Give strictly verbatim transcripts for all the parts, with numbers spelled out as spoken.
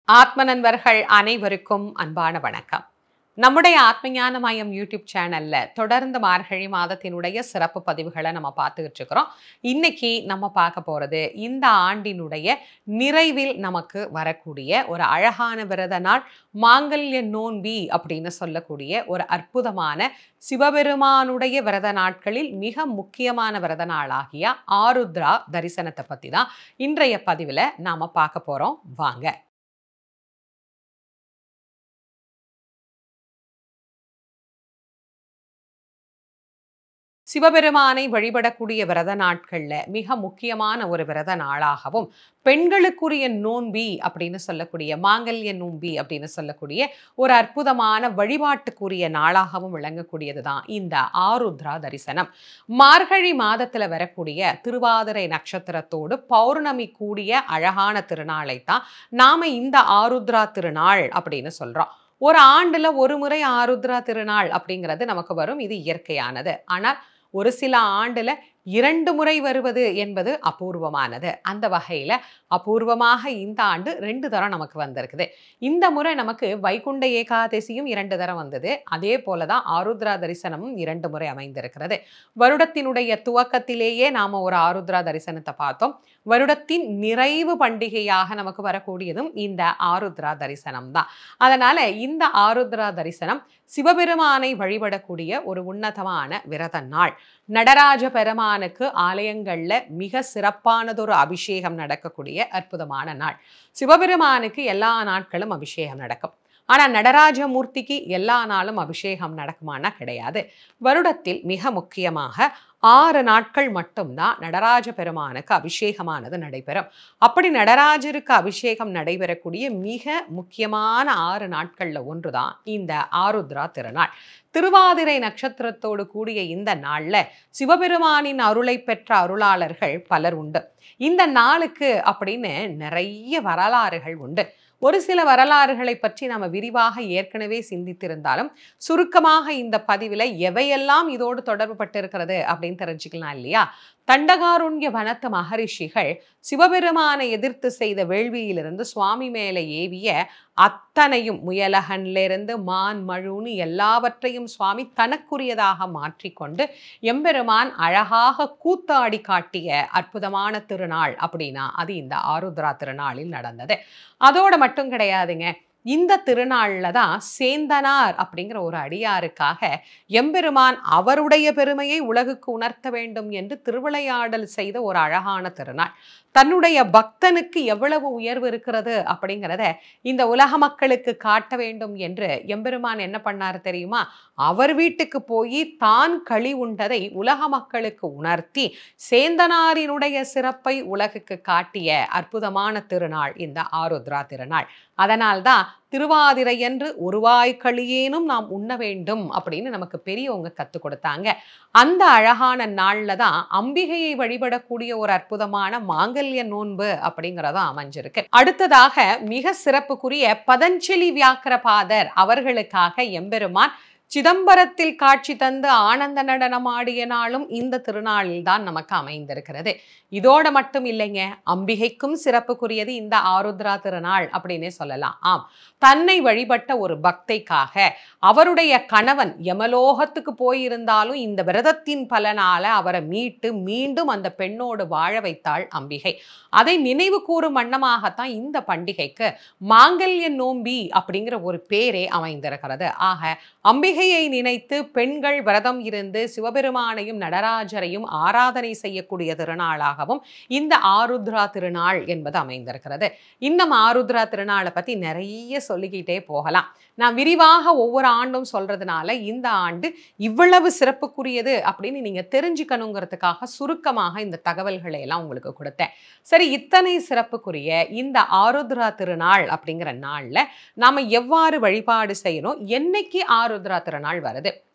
ஆத்ம நண்பர்கள் அனைவருக்கும் அன்பான வணக்கம். நம்முடைய ஆத்மஞான மயம் யூடியூப் சேனல்ல தொடர்ந்து மார்கழி மாதத்தினுடைய சிறப்பு பதிவுகளை நம்ம பார்த்துக்கிட்டு இருக்கிறோம். இன்னைக்கு நம்ம பார்க்க போறது இந்த ஆண்டினுடைய நிறைவில் நமக்கு வரக்கூடிய ஒரு அழகான விரத நாள், மாங்கல்ய நோன்பி அப்படின்னு சொல்லக்கூடிய ஒரு அற்புதமான சிவபெருமானுடைய விரத நாட்களில் மிக முக்கியமான விரத நாளாகிய ஆருத்ரா தரிசனத்தை பத்தி தான் இன்றைய பதிவுல நாம பார்க்க போறோம். வாங்க. சிவபெருமானை வழிபடக்கூடிய விரத நாட்கள்ல மிக முக்கியமான ஒரு விரத நாளாகவும், பெண்களுக்குரிய நோன்பி அப்படின்னு சொல்லக்கூடிய மாங்கல்ய நோன்பி அப்படின்னு சொல்லக்கூடிய ஒரு அற்புதமான வழிபாட்டுக்குரிய நாளாகவும் விளங்கக்கூடியது தான் இந்த ஆருத்ரா தரிசனம். மார்கழி மாதத்துல வரக்கூடிய திருவாதிரை நட்சத்திரத்தோடு பௌர்ணமி கூடிய அழகான திருநாளை தான் நாம இந்த ஆருத்ரா திருநாள் அப்படின்னு சொல்றோம். ஒரு ஆண்டுல ஒரு முறை ஆருத்ரா திருநாள் அப்படிங்கிறது நமக்கு வரும். இது இயற்கையானது. ஆனால் ஒரு சில ஆண்டுல இரண்டு முறை வருவது என்பது அபூர்வமானது. அந்த வகையில அபூர்வமாக இந்த ஆண்டு ரெண்டு தரம் நமக்கு வந்திருக்குது. இந்த முறை நமக்கு வைகுண்ட ஏகாதசியும் இரண்டு தரம் வந்தது. அதே போலதான் ஆருத்ரா தரிசனமும் இரண்டு முறை அமைந்திருக்கிறது. வருடத்தினுடைய துவக்கத்திலேயே நாம ஒரு ஆருத்ரா தரிசனத்தை பார்த்தோம். வருடத்தின் நிறைவு பண்டிகையாக நமக்கு வரக்கூடியதும் இந்த ஆருத்ரா தரிசனம் தான். அதனால இந்த ஆருத்ரா தரிசனம் சிவபெருமானை வழிபடக்கூடிய ஒரு உன்னதமான விரத நாள். நடராஜ பெருமானுக்கு ஆலயங்கள்ல மிக சிறப்பானதொரு அபிஷேகம் நடக்கக்கூடிய அற்புதமான நாள். சிவபெருமானுக்கு எல்லா நாட்களும் அபிஷேகம் நடக்கும். ஆனா நடராஜ மூர்த்திக்கு எல்லா நாளும் அபிஷேகம் நடக்குமானா கிடையாது. வருடத்தில் மிக முக்கியமாக ஆறு நாட்கள் மட்டும்தான் நடராஜ பெருமானுக்கு அபிஷேகமானது நடைபெறும். அப்படி நடராஜருக்கு அபிஷேகம் நடைபெறக்கூடிய மிக முக்கியமான ஆறு நாட்கள்ல ஒன்றுதான் இந்த ஆருத்ரா திருநாள். திருவாதிரை நட்சத்திரத்தோடு கூடிய இந்த நாள்ல சிவபெருமானின் அருளை பெற்ற அருளாளர்கள் பலர் உண்டு. இந்த நாளுக்கு அப்படின்னு நிறைய வரலாறுகள் உண்டு. ஒரு சில வரலாறுகளை பற்றி நாம விரிவாக ஏற்கனவே சிந்தித்திருந்தாலும் சுருக்கமாக இந்த பதிவில் எவையெல்லாம் இதோடு தொடர்பு பட்டிருக்கிறது அப்படின்னு தெரிஞ்சுக்கலாம் இல்லையா? தண்டகாருண்ய வனத்து மகரிஷிகள் சிவபெருமானை எதிர்த்து செய்த வேள்வியிலிருந்து சுவாமி மேல ஏவிய அத்தனையும் முயலகன்லிருந்து மான் மழுன்னு எல்லாவற்றையும் சுவாமி தனக்குரியதாக மாற்றிக்கொண்டு எம்பெருமான் அழகாக கூத்தாடி காட்டிய அற்புதமான திருநாள் அப்படின்னா அது இந்த ஆருத்ரா திருநாளில் நடந்தது. அதோட மட்டும் கிடையாதுங்க. இந்த திருநாள்ல தான் சேந்தனார் அப்படிங்கிற ஒரு அடியாருக்காக எம்பெருமான் அவருடைய பெருமையை உலகுக்கு உணர்த்த வேண்டும் என்று திருவிளையாடல் செய்த ஒரு அழகான திருநாள். தன்னுடைய பக்தனுக்கு எவ்வளவு உயர்வு இருக்கிறது அப்படிங்கிறத இந்த உலக மக்களுக்கு காட்ட வேண்டும் என்று எம்பெருமான் என்ன பண்ணாரு தெரியுமா? அவர் வீட்டுக்கு போய் தான் களி உண்டதை உலக மக்களுக்கு உணர்த்தி சேந்தனாரினுடைய சிறப்பை உலகுக்கு காட்டிய அற்புதமான திருநாள் இந்த ஆருத்ரா திருநாள். அதனால்தான் திருவாதிரை என்று ஒருவாய் களியேனும் நாம் உண்ண வேண்டும் அப்படின்னு நமக்கு பெரியவங்க கற்றுக் கொடுத்தாங்க. அந்த அழகான நாள்ல தான் அம்பிகையை வழிபடக்கூடிய ஒரு அற்புதமான மாங்கல்ய நோன்பு அப்படிங்கிறதும் அமைஞ்சிருக்கு. அடுத்ததாக மிக சிறப்புக்குரிய பதஞ்சலி வியாக்கிரபாதர் அவர்களுக்காக எம்பெருமான் சிதம்பரத்தில் காட்சி தந்து ஆனந்த நடனம் ஆடிய நாளும் இந்த திருநாளில் தான் நமக்கு அமைந்திருக்கிறது. இதோட மட்டும் இல்லைங்க, அம்பிகைக்கும் சிறப்புக்குரியது இந்த ஆருத்ரா திருநாள் அப்படின்னே சொல்லலாம். ஆம், தன்னை வழிபட்ட ஒரு பக்தைக்காக அவருடைய கணவன் யமலோகத்துக்கு போயிருந்தாலும் இந்த விரதத்தின் பலனால அவரை மீட்டு மீண்டும் அந்த பெண்ணோடு வாழ வைத்தாள் அம்பிகை. அதை நினைவு கூறும் வண்ணமாகத்தான் இந்த பண்டிகைக்கு மாங்கல்ய நோன்பி அப்படிங்கிற ஒரு பேரே அமைந்திருக்கிறது. ஆக அம்பிகையை நினைத்து பெண்கள் விரதம் இருந்து சிவபெருமானையும் நடராஜரையும் ஆராதனை செய்யக்கூடிய திருநாளாகவும் இந்த ஆருத்ரா திருநாள் என்பது அமைந்திருக்கிறது. இன்னும் ஆருத்ரா திருநாளை பத்தி நிறைய சொல்லிக்கிட்டே போகலாம். நான் விரிவாக ஒவ்வொரு ஆண்டும் சொல்றதுனால இந்த ஆண்டு இவ்வளவு சிறப்புக்குரியது அப்படின்னு நீங்க தெரிஞ்சுக்கணுங்கிறதுக்காக சுருக்கமாக இந்த தகவல்களை எல்லாம் உங்களுக்கு கொடுத்தேன். சரி, இத்தனை சிறப்புக்குரிய இந்த ஆருத்ரா திருநாள் அப்படிங்கிற நாள்ல நாம எவ்வாறு வழிபாடு செய்யணும், என்னைக்கு ஆருத்ரா திருநாள் வருது,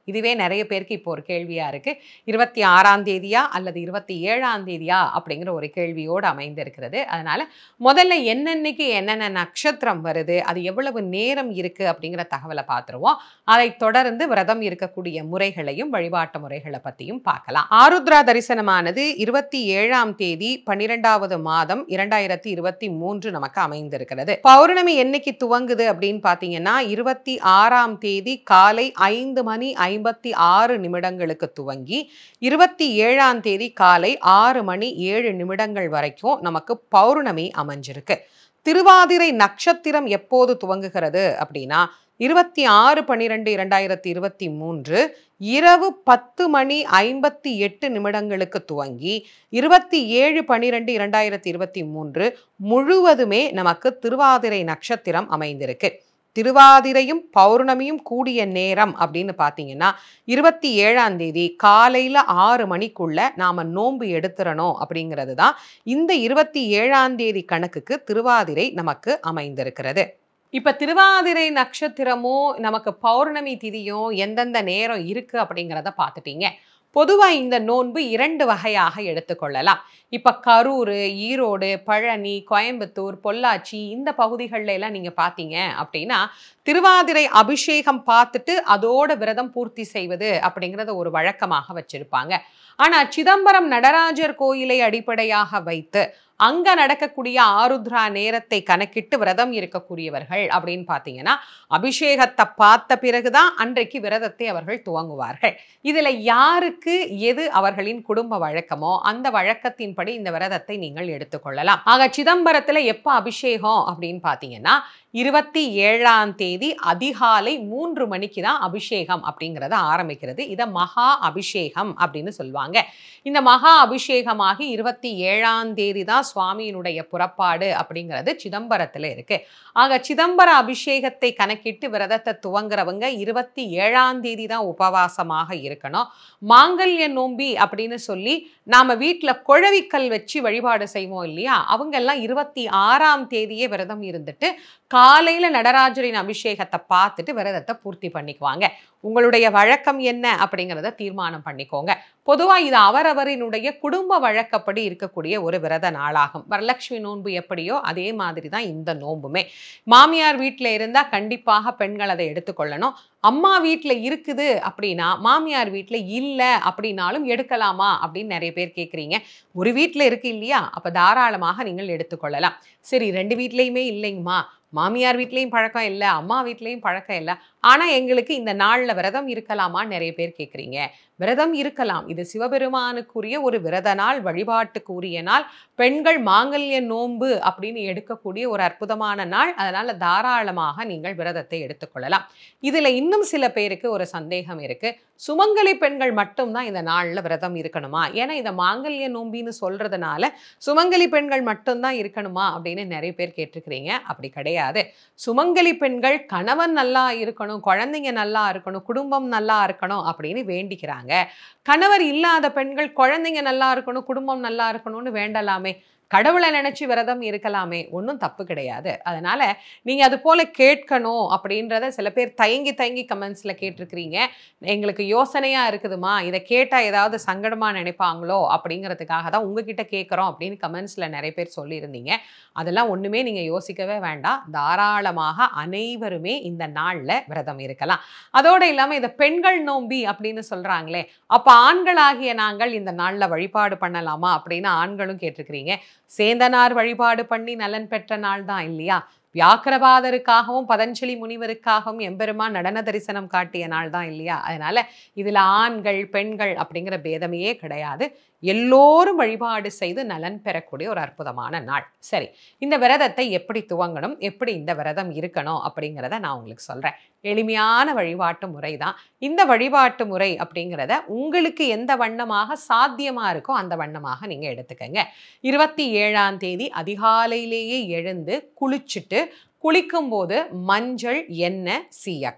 இதுவே நிறைய பேருக்கு இப்போ ஒரு கேள்வியா இருக்கு. இருபத்தி ஆறாம் தேதியா அல்லது இருபத்தி ஏழாம் தேதியா அப்படிங்கிற ஒரு கேள்வியோடு அமைந்திருக்கிறது. அதனால முதல்ல என்னன்னைக்கு என்னென்ன நட்சத்திரம் வருது, அது எவ்வளவு நேரம் இருக்கு அப்படிங்கிற தகவலை பார்த்துருவோம். அதை தொடர்ந்து விரதம் இருக்கக்கூடிய முறைகளையும் வழிபாட்டு முறைகளை பத்தியும் பார்க்கலாம். ஆருத்ரா தரிசனமானது இருபத்தி ஏழாம் தேதி பன்னிரெண்டாவது மாதம் இரண்டாயிரத்தி இருபத்தி மூன்று நமக்கு அமைந்திருக்கிறது. பௌர்ணமி என்னைக்கு துவங்குது அப்படின்னு பாத்தீங்கன்னா இருபத்தி ஆறாம் தேதி காலை ஐந்து மணி ஐம்பத்தி ஆறு நிமிடங்களுக்கு துவங்கி இருபத்தி ஏழாம் தேதி காலை ஆறு மணி ஏழு நிமிடங்கள் வரைக்கும் நமக்கு பௌர்ணமி அமைஞ்சிருக்கு. திருவாதிரை நட்சத்திரம் எப்போது துவங்குகிறது அப்படின்னா இருபத்தி ஆறு பன்னிரெண்டு இரண்டாயிரத்தி இருபத்தி மூன்று இரவு பத்து மணி ஐம்பத்தி எட்டு நிமிடங்களுக்கு துவங்கி இருபத்தி ஏழு பன்னிரெண்டு இரண்டாயிரத்தி இருபத்தி மூன்று முழுவதுமே நமக்கு திருவாதிரை நட்சத்திரம் அமைந்திருக்கு. திருவாதிரையும் பௌர்ணமியும் கூடிய நேரம் அப்படின்னு பார்த்தீங்கன்னா இருபத்தி ஏழாம் தேதி காலையில் ஆறு மணிக்குள்ள நாம நோன்பு எடுத்துறணும் அப்படிங்கிறது தான் இந்த இருபத்தி ஏழாம் தேதி கணக்குக்கு திருவாதிரை நமக்கு அமைந்திருக்கிறது. இப்ப திருவாதிரை நட்சத்திரமும் நமக்கு பௌர்ணமி திதியும் எந்தெந்த நேரம் இருக்கு அப்படிங்கிறத பார்த்துட்டீங்க. பொதுவா இந்த நோன்பு இரண்டு வகையாக எடுத்துக்கொள்ளலாம். இப்ப கரூர், ஈரோடு, பழனி, கோயம்புத்தூர், பொள்ளாச்சி இந்த பகுதிகளில் எல்லாம் நீங்க பார்த்தீங்க அப்படின்னா திருவாதிரை அபிஷேகம் பார்த்துட்டு அதோட விரதம் பூர்த்தி செய்வது அப்படிங்கிறத ஒரு வழக்கமாக வச்சிருப்பாங்க. ஆனா சிதம்பரம் நடராஜர் கோயிலை அடிப்படையாக வைத்து அங்க நடக்கக்கூடிய ஆருத்ரா நேரத்தை கணக்கிட்டு விரதம் இருக்கக்கூடியவர்கள் அப்படின்னு பார்த்தீங்கன்னா அபிஷேகத்தை பார்த்த பிறகுதான் அன்றைக்கு விரதத்தை அவர்கள் துவங்குவார்கள். இதுல யாருக்கு எது அவர்களின் குடும்ப வழக்கமோ அந்த வழக்கத்தின்படி இந்த விரதத்தை நீங்கள் எடுத்துக்கொள்ளலாம். ஆக சிதம்பரத்துல எப்ப அபிஷேகம் அப்படின்னு பார்த்தீங்கன்னா இருபத்தி ஏழாம் தேதி அதிகாலை மூன்று மணிக்கு தான் அபிஷேகம் அப்படிங்கிறத ஆரம்பிக்கிறது. இதை மகா அபிஷேகம் அப்படின்னு சொல்லுவாங்க. இந்த மகா அபிஷேகமாகி இருபத்தி ஏழாம் தேதி தான் சுவாமியினுடைய புறப்பாடு அப்படிங்கிறது சிதம்பரத்துல இருக்கு. ஆக சிதம்பர அபிஷேகத்தை கணக்கிட்டு விரதத்தை துவங்குறவங்க இருபத்தி ஏழாம் தேதி தான் உபவாசமாக இருக்கணும். மாங்கல்ய நோம்பி அப்படின்னு சொல்லி நாம வீட்டுல குழவிக்கல் வச்சு வழிபாடு செய்வோம் இல்லையா, அவங்க எல்லாம் இருபத்தி ஆறாம் தேதியே விரதம் இருந்துட்டு காலையில நடராஜரின் அபிஷேகத்தை பார்த்துட்டு விரதத்தை பூர்த்தி பண்ணிக்குவாங்க. உங்களுடைய வழக்கம் என்ன அப்படிங்கிறத தீர்மானம் பண்ணிக்கோங்க. பொதுவா இது அவரவரினுடைய குடும்ப வழக்கப்படி இருக்கக்கூடிய ஒரு விரத நாளாகும். வரலட்சுமி நோன்பு எப்படியோ அதே மாதிரி தான் இந்த நோன்புமே. மாமியார் வீட்டில் இருந்தா கண்டிப்பாக பெண்கள் அதை எடுத்துக்கொள்ளணும். அம்மா வீட்டில் இருக்குது அப்படின்னா மாமியார் வீட்டில் இல்லை அப்படின்னாலும் எடுக்கலாமா அப்படின்னு நிறைய பேர் கேட்குறீங்க. ஒரு வீட்டில் இருக்கு இல்லையா, அப்போ தாராளமாக நீங்கள் எடுத்துக்கொள்ளலாம். சரி, ரெண்டு வீட்லேயுமே இல்லைங்கம்மா, மாமியார் வீட்லேயும் பழக்கம் இல்லை, அம்மா வீட்லேயும் பழக்கம் இல்லை, ஆனால் எங்களுக்கு இந்த நாளில் விரதம் இருக்கலாமான்னு நிறைய பேர் கேட்குறீங்க. விரதம் இருக்கலாம். இது சிவபெருமானுக்குரிய ஒரு விரத நாள், வழிபாட்டுக்கு உரிய நாள். பெண்கள் மாங்கல்ய நோன்பு அப்படின்னு எடுக்கக்கூடிய ஒரு அற்புதமான நாள். அதனால தாராளமாக நீங்கள் விரதத்தை எடுத்துக்கொள்ளலாம். இதுல இன்னும் சில பேருக்கு ஒரு சந்தேகம் இருக்கு. சுமங்கலி பெண்கள் மட்டும்தான் இந்த நாள்ல விரதம் இருக்கணுமா? ஏன்னா இந்த மாங்கல்ய நோம்பின்னு சொல்றதுனால சுமங்கலி பெண்கள் மட்டும்தான் இருக்கணுமா அப்படின்னு நிறைய பேர் கேட்டிருக்கிறீங்க. அப்படி கிடையாது. சுமங்கலி பெண்கள் கணவன் நல்லா இருக்கணும், குழந்தைங்க நல்லா இருக்கணும், குடும்பம் நல்லா இருக்கணும் அப்படின்னு வேண்டிக்கிறாங்க. கணவர் இல்லாத பெண்கள் குழந்தைங்க நல்லா இருக்கணும், குடும்பம் நல்லா இருக்கணும்னு வேண்டலாமே, கடவுளை நினைச்சு விரதம் இருக்கலாமே, ஒன்றும் தப்பு கிடையாது. அதனால நீங்க அது போல கேட்கணும் அப்படின்றத சில பேர் தயங்கி தயங்கி கமெண்ட்ஸ்ல கேட்டிருக்கிறீங்க. எங்களுக்கு யோசனையா இருக்குதுமா, இதை கேட்டா ஏதாவது சங்கடமா நினைப்பாங்களோ அப்படிங்கிறதுக்காக தான் உங்ககிட்ட கேட்குறோம் அப்படின்னு கமெண்ட்ஸ்ல நிறைய பேர் சொல்லியிருந்தீங்க. அதெல்லாம் ஒண்ணுமே நீங்க யோசிக்கவே வேண்டாம். தாராளமாக அனைவருமே இந்த நாள்ல விரதம் இருக்கலாம். அதோட இல்லாம இதை பெண்கள் நோம்பி அப்படின்னு சொல்றாங்களே, அப்ப ஆண்களாகிய நாங்கள் இந்த நாள்ல வழிபாடு பண்ணலாமா அப்படின்னு ஆண்களும் கேட்டிருக்கிறீங்க. சேந்தனார் வழிபாடு பண்ணி நலன் பெற்ற நாள் தான் இல்லையா? வியாக்கிரபாதருக்காகவும் பதஞ்சலி முனிவருக்காகவும் எம்பெருமான் நடன தரிசனம் காட்டிய நாள் தான் இல்லையா? அதனால இதுல ஆண்கள் பெண்கள் அப்படிங்கிற பேதமையே கிடையாது. எல்லோரும் வழிபாடு செய்து நலன் பெறக்கூடிய ஒரு அற்புதமான நாள். சரி, இந்த விரதத்தை எப்படி துவங்கணும், எப்படி இந்த விரதம் இருக்கணும் அப்படிங்கிறத நான் உங்களுக்கு சொல்றேன். எளிமையான வழிபாட்டு முறை தான். இந்த வழிபாட்டு முறை அப்படிங்கிறத உங்களுக்கு எந்த வண்ணமாக சாத்தியமா இருக்கோ அந்த வண்ணமாக நீங்க எடுத்துக்கங்க. இருபத்தி ஏழாம் தேதி அதிகாலையிலேயே எழுந்து குளிச்சுட்டு, குளிக்கும் போது மஞ்சள், எண்ணெய், சீயக்காய்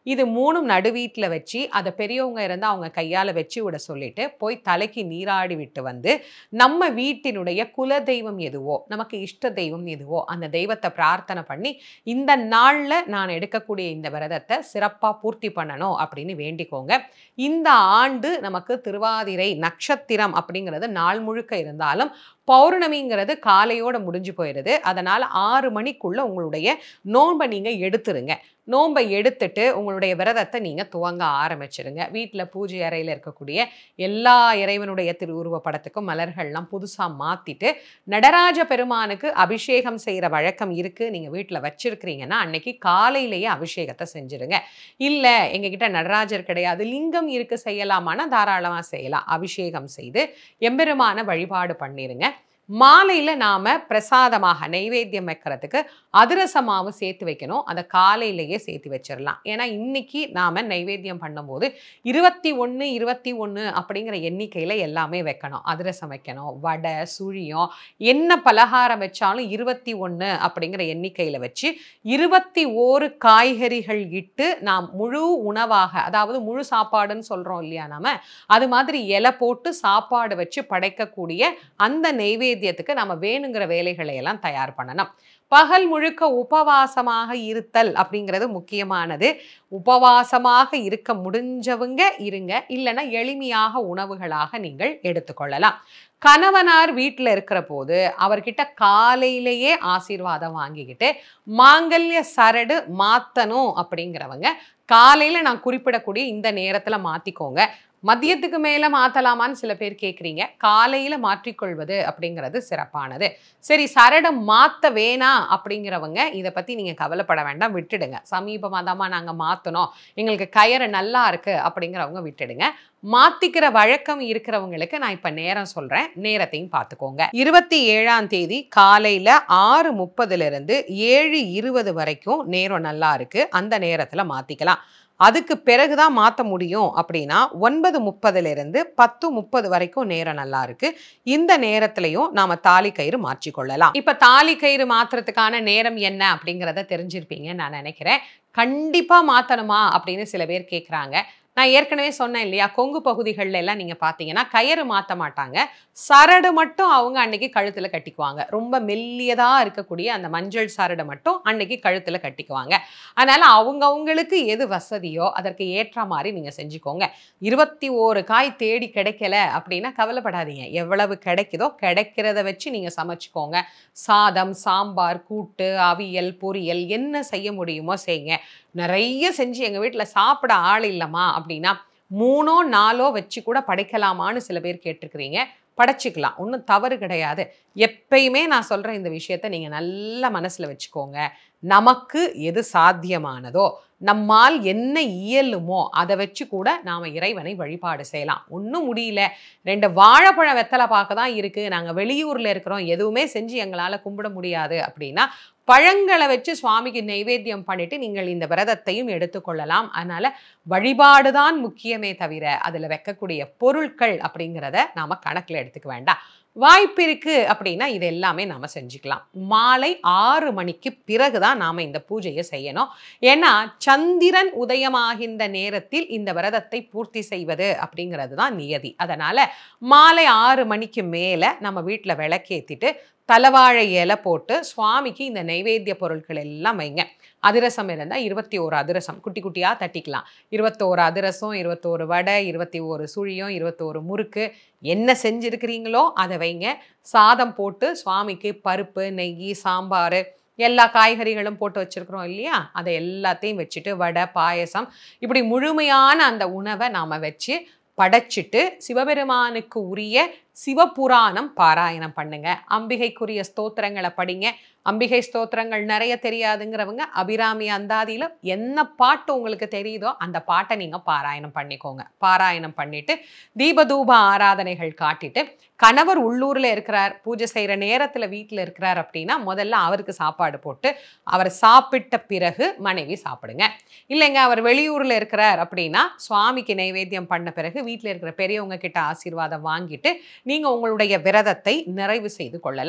இது மூணும் நடுவீட்டில் வச்சு அதை பெரியவங்க இருந்தால் அவங்க கையால் வச்சு விட சொல்லிட்டு போய் தலைக்கு நீராடி விட்டு வந்து நம்ம வீட்டினுடைய குல தெய்வம் எதுவோ, நமக்கு இஷ்ட தெய்வம் எதுவோ அந்த தெய்வத்தை பிரார்த்தனை பண்ணி இந்த நாளில் நான் எடுக்கக்கூடிய இந்த விரதத்தை சிறப்பாக பூர்த்தி பண்ணணும் அப்படின்னு வேண்டிக்கோங்க. இந்த ஆண்டு நமக்கு திருவாதிரை நட்சத்திரம் அப்படிங்கிறது நாள் முழுக்க இருந்தாலும் பௌர்ணமிங்கிறது காலையோட முடிஞ்சு போயிடுது. அதனால் ஆறு மணிக்குள்ள உங்களுடைய நோன்பை நீங்கள் எடுத்துருங்க. நோன்பை எடுத்துட்டு உங்களுடைய விரதத்தை நீங்கள் துவங்க ஆரம்பிச்சிருங்க. வீட்டில் பூஜை அறையில் இருக்கக்கூடிய எல்லா இறைவனுடைய திருவுருவ படத்துக்கும் மலர்கள்லாம் புதுசாக மாற்றிட்டு நடராஜ பெருமானுக்கு அபிஷேகம் செய்கிற வழக்கம் இருக்குது, நீங்கள் வீட்டில் வச்சுருக்கிறீங்கன்னா அன்னைக்கு காலையிலேயே அபிஷேகத்தை செஞ்சுருங்க. இல்லை எங்ககிட்ட நடராஜர் கிடையாது, லிங்கம் இருக்குது, செய்யலாமான்னா தாராளமாக செய்யலாம். அபிஷேகம் செய்து எம்பெருமான வழிபாடு பண்ணிடுங்க. மாலையில் நாம் பிரசாதமாக நைவேத்தியம் வைக்கிறதுக்கு அதிரசமாவும் சேர்த்து வைக்கணும். அதை காலையிலேயே சேர்த்து வச்சிடலாம். ஏன்னா இன்னைக்கு நாம் நைவேத்தியம் பண்ணும்போது இருபத்தி ஒன்று இருபத்தி ஒன்று அப்படிங்கிற எண்ணிக்கையில் எல்லாமே வைக்கணும். அதிரசம் வைக்கணும், வடை, சுழியம், என்ன பலகாரம் வச்சாலும் இருபத்தி ஒன்று அப்படிங்கிற எண்ணிக்கையில் வச்சு இருபத்தி ஓரு காய்கறிகள் இட்டு நாம் முழு உணவாக, அதாவது முழு சாப்பாடுன்னு சொல்கிறோம் இல்லையா நாம, அது மாதிரி இலை போட்டு சாப்பாடு வச்சு படைக்கக்கூடிய அந்த நைவேத்தியம் நம்ம வேணுங்கிற வேலைகளை எல்லாம் தயார் பண்ணணும். பகல் முழுக்க உபவாசமாக இருத்தல் அப்படிங்கிறது முக்கியமானது. உபவாசமாக இருக்க முடிஞ்சவங்க இருங்க, இல்லைன்னா எளிமையாக உணவுகளாக நீங்கள் எடுத்துக்கொள்ளலாம். கணவனார் வீட்டில் இருக்கிற போது அவர்கிட்ட காலையிலேயே ஆசீர்வாதம் வாங்கிக்கிட்டு மாங்கல்ய சரடு மாற்றணும் அப்படிங்கிறவங்க காலையில் நான் குறிப்பிடக்கூடிய இந்த நேரத்தில் மாற்றிக்கோங்க. மதியத்துக்கு மேலே மாற்றலாமான்னு சில பேர் கேட்குறீங்க. காலையில் மாற்றிக்கொள்வது அப்படிங்கிறது சிறப்பானது. சரி, சரடை மாற்ற வேணாம் அப்படிங்கிறவங்க இதை பற்றி நீங்கள் கவலைப்பட வேண்டாம், விட்டுடுங்க. சமீபமாக தாம்மா நாங்கள் மாற்றணும், எங்களுக்கு கயிறு நல்லா இருக்குது அப்படிங்கிறவங்க விட்டுடுங்க. மாற்றிக்கிற வழக்கம் இருக்கிறவங்களுக்கு நான் இப்போ நேரம் சொல்கிறேன், நேரத்தையும் பார்த்துக்கோங்க. இருபத்தி ஏழாம் தேதி காலையில் ஆறு முப்பதுலேருந்து ஏழு இருபது வரைக்கும் நேரம் நல்லா இருக்குது. அந்த நேரத்தில் மாற்றிக்கலாம். அதுக்கு பிறகுதான் மாற்ற முடியும் அப்படின்னா ஒன்பது முப்பதுலேருந்து பத்து முப்பது வரைக்கும் நேரம் நல்லா இருக்கு. இந்த நேரத்திலையும் நாம தாலி கயிறு மாற்றிக்கொள்ளலாம். இப்ப தாலி கயிறு மாற்றுறதுக்கான நேரம் என்ன அப்படிங்கிறத தெரிஞ்சிருப்பீங்கன்னு நான் நினைக்கிறேன். கண்டிப்பா மாற்றணுமா அப்படின்னு சில பேர் கேட்குறாங்க. நான் ஏற்கனவே சொன்னேன் இல்லையா, கொங்கு பகுதிகளில் எல்லாம் நீங்கள் பார்த்தீங்கன்னா கயிறு மாற்ற மாட்டாங்க, சரடு மட்டும் அவங்க அன்னைக்கு கழுத்தில் கட்டிக்குவாங்க. ரொம்ப மெல்லியதாக இருக்கக்கூடிய அந்த மஞ்சள் சரடு மட்டும் அன்னைக்கு கழுத்தில் கட்டிக்குவாங்க. அதனால் அவங்கவுங்களுக்கு எது வசதியோ அதற்கு ஏற்ற மாதிரி நீங்கள் செஞ்சுக்கோங்க. இருபத்தி ஓரு காய் தேடி கிடைக்கல அப்படின்னா கவலைப்படாதீங்க. எவ்வளவு கிடைக்குதோ கிடைக்கிறத வச்சு நீங்கள் சமைச்சிக்கோங்க. சாதம், சாம்பார், கூட்டு, அவியல், பொரியல் என்ன செய்ய முடியுமோ செய்யுங்க. நிறைய செஞ்சு எங்கள் வீட்டில் சாப்பிட ஆள் இல்லைம்மா அப்படின்னா மூணோ நாலோ வச்சு கூட படைக்கலாமான்னு சில பேர் கேட்டிருக்கிறீங்க. படைச்சிக்கலாம், ஒன்றும் தவறு கிடையாது. எப்பயுமே நான் சொல்கிற இந்த விஷயத்த நீங்கள் நல்ல மனசில் வச்சுக்கோங்க. நமக்கு எது சாத்தியமானதோ, நம்மால் என்ன இயலுமோ அதை வச்சு கூட நாம் இறைவனை வழிபாடு செய்யலாம். ஒன்றும் முடியல, ரெண்டு வாழைப்பழம் வெத்தலை பார்க்க தான் இருக்குது, நாங்கள் வெளியூரில் இருக்கிறோம், எதுவுமே செஞ்சு எங்களால் கும்பிட முடியாது அப்படின்னா பழங்களை வச்சு சுவாமிக்கு நைவேத்தியம் பண்ணிட்டு நீங்கள் இந்த விரதத்தையும் எடுத்துக்கொள்ளலாம். அதனால வழிபாடு தான் முக்கியமே தவிர அதில் வைக்கக்கூடிய பொருட்கள் அப்படிங்கிறத நாம் கணக்கில் எடுத்துக்க வேண்டாம். வாய்ப்பு இருக்கு அப்படின்னா இது எல்லாமே நாம செஞ்சுக்கலாம். மாலை ஆறு மணிக்கு பிறகுதான் நாம இந்த பூஜையை செய்யணும். ஏன்னா சந்திரன் உதயமாகின்ற நேரத்தில் இந்த விரதத்தை பூர்த்தி செய்வது அப்படிங்கிறது தான் நியதி. அதனால மாலை ஆறு மணிக்கு மேல நம்ம வீட்டுல விளக்கேத்திட்டு தலவாழை இலை போட்டு சுவாமிக்கு இந்த நைவேத்திய பொருட்கள் எல்லாம் வைங்க. அதிரசம் இருந்தால் இருபத்தி ஓரு அதிரசம் குட்டி குட்டியாக தட்டிக்கலாம். இருபத்தோரு அதிரசம், இருபத்தோரு வடை, இருபத்தி ஓரு சுழியம், இருபத்தோரு முறுக்கு, என்ன செஞ்சுருக்கிறீங்களோ அதை வைங்க. சாதம் போட்டு சுவாமிக்கு பருப்பு, நெய், சாம்பார், எல்லா காய்கறிகளும் போட்டு வச்சுருக்குறோம் இல்லையா, அதை எல்லாத்தையும் வச்சுட்டு வடை, பாயசம், இப்படி முழுமையான அந்த உணவை நாம் வச்சு படைச்சிட்டு சிவபெருமானுக்கு உரிய சிவபுராணம் பாராயணம் பண்ணுங்க. அம்பிகைக்குரிய ஸ்தோத்திரங்களை படிங்க. அம்பிகை ஸ்தோத்திரங்கள் நிறைய தெரியாதுங்கிறவங்க அபிராமி அந்தாதியில் என்ன பாட்டு உங்களுக்கு தெரியுதோ அந்த பாட்டை நீங்கள் பாராயணம் பண்ணிக்கோங்க. பாராயணம் பண்ணிட்டு தீபதூப ஆராதனைகள் காட்டிட்டு, கணவர் உள்ளூரில் இருக்கிறார், பூஜை செய்கிற நேரத்தில் வீட்டில் இருக்கிறார் அப்படின்னா முதல்ல அவருக்கு சாப்பாடு போட்டு அவர் சாப்பிட்ட பிறகு மனைவி சாப்பிடுங்க. இல்லைங்க அவர் வெளியூரில் இருக்கிறார் அப்படின்னா சுவாமிக்கு நைவேத்தியம் பண்ண பிறகு வீட்டில் இருக்கிற பெரியவங்க கிட்ட ஆசீர்வாதம் வாங்கிட்டு நீங்கள் உங்களுடைய விரதத்தை நிறைவு செய்து கொள்ளலாம்.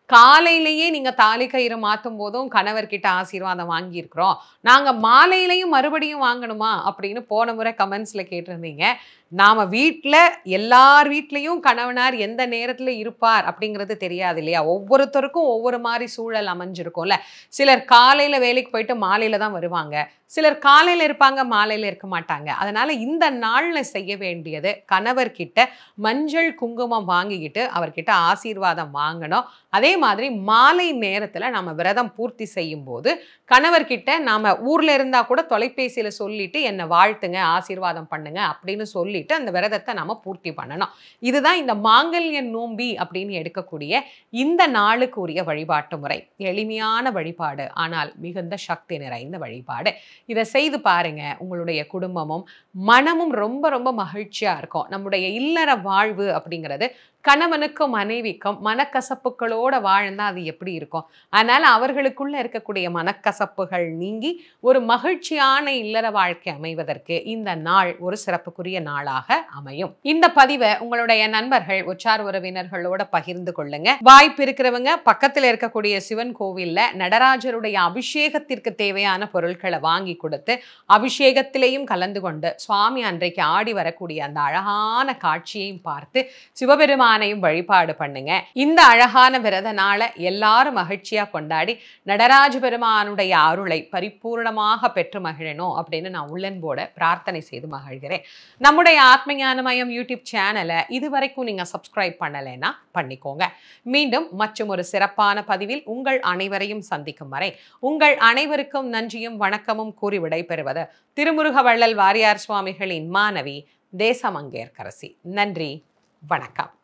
காலையிலேயே நீங்க தாலி கயிறு மாத்தும் போதும் கணவர்கிட்ட ஆசீர்வாதம் வாங்கியிருக்கிறோம், நாங்க மாலையிலையும் மறுபடியும் வாங்கணுமா அப்படின்னு போன முறை கமெண்ட்ஸ்ல கேட்டிருந்தீங்க. நாம வீட்ல எல்லார் வீட்லயும் கணவனார் எந்த நேரத்துல இருப்பார் அப்படிங்கிறது தெரியாது இல்லையா? ஒவ்வொருத்தருக்கும் ஒவ்வொரு மாதிரி சூழல் அமைஞ்சிருக்கும்ல. சிலர் காலையில வேலைக்கு போயிட்டு மாலையில தான் வருவாங்க, சிலர் காலையில இருப்பாங்க மாலையில இருக்க மாட்டாங்க. அதனால இந்த நாள்ல செய்ய வேண்டியது கணவர்கிட்ட மஞ்சள் குங்குமம் வாங்கிக்கிட்டு அவர்கிட்ட ஆசீர்வாதம் வாங்கணும். அதே மாதிரி மாலை நேரத்துல நம்ம விரதம் பூர்த்தி செய்யும் போது கணவர்கிட்ட நாம ஊர்ல இருந்தா கூட தொலைபேசியில சொல்லிட்டு என்ன வாழ்த்துங்க ஆசீர்வாதம் பண்ணுங்க அப்படின்னு சொல்லிட்டு அந்த விரதத்தை நாம பூர்த்தி பண்ணணும். இதுதான் இந்த மாங்கல்ய நோம்பி அப்படின்னு எடுக்கக்கூடிய இந்த நாளுக்கு உரிய வழிபாட்டு முறை. எளிமையான வழிபாடு, ஆனால் மிகுந்த சக்தி நிறைந்த வழிபாடு. இதை செய்து பாருங்க. உங்களுடைய குடும்பமும் மனமும் ரொம்ப ரொம்ப மகிழ்ச்சியா இருக்கும். நம்முடைய இல்லற வாழ்வு அப்படிங்கிறது கணவனுக்கும் மனைவிக்கும் மனக்கசப்புகளோட வாழ்ந்தா அது எப்படி இருக்கும்? அதனால அவர்களுக்குள்ள இருக்கக்கூடிய மனக்கசப்புகள் நீங்கி ஒரு மகிழ்ச்சியான இல்லற வாழ்க்கை அமைவதற்கு இந்த நாள் ஒரு சிறப்புக்குரிய நாளாக அமையும். இந்த பதிவை உங்களுடைய நண்பர்கள் உற்றார் உறவினர்களோட பகிர்ந்து கொள்ளுங்க. வாய்ப்பு இருக்கிறவங்க பக்கத்தில் இருக்கக்கூடிய சிவன் கோவில்ல நடராஜருடைய அபிஷேகத்திற்கு தேவையான பொருட்களை வாங்கி கொடுத்து அபிஷேகத்திலேயும் கலந்து கொண்டு சுவாமி அன்றைக்கு ஆடி வரக்கூடிய அந்த அழகான காட்சியையும் பார்த்து சிவபெருமான் வழிபாடு பண்ணுங்க. இந்த அழகான விரத நாளை எல்லாரும் மகிழ்ச்சியா கொண்டாடி நடராஜ பெருமானுடைய அருளை பரிபூர்ணமாக பெற்று மகிழணும் அப்படின்னு நான் உள்ளன்போட பிரார்த்தனை செய்து மகிழ்கிறேன். நம்முடைய ஆத்ம ஞானமயம் யூடியூப் சேனலை இதுவரைக்கும் நீங்க சப்ஸ்கிரைப் பண்ணலைன்னா பண்ணிக்கோங்க. மீண்டும் மற்றும் ஒரு சிறப்பான பதிவில் உங்கள் அனைவரையும் சந்திக்கும் வரை உங்கள் அனைவருக்கும் நன்றியும் வணக்கமும் கூறி விடைபெறுவது திருமுருக வள்ளல் வாரியார் சுவாமிகளின் மாணவி தேசமங்கையர்க்கரசி. நன்றி, வணக்கம்.